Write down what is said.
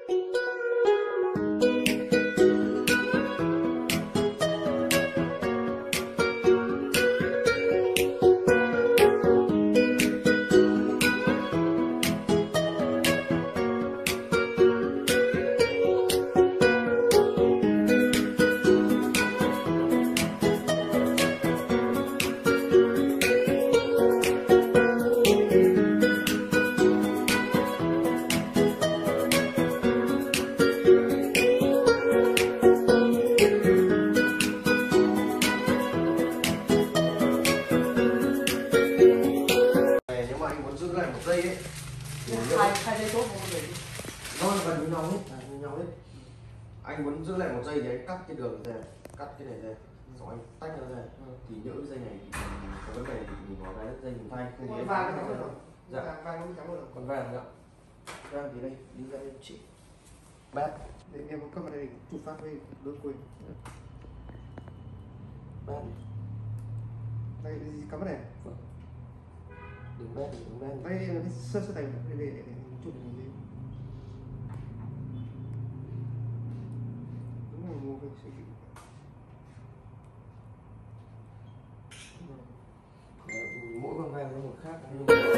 Giữ lại một giây ấy thì hai giây tốt không gì nó là gần như nhau hết, anh muốn giữ lại một giây thì anh cắt cái đường này, cắt cái này ra rồi anh tách nó ra thì nhỡ cái dây này thì có vấn đề thì mình có cái dây mình thay không thì vàng nó rồi dạ vàng nó trắng rồi còn vàng nữa vàng thì đây đi ra đây chị bát để em có vào đây chụp phát với đỡ quên bát đây cắm cái này đừng bên đây sơ thành để chụp gì đúng là mua cái sự mỗi con vàng nó một khác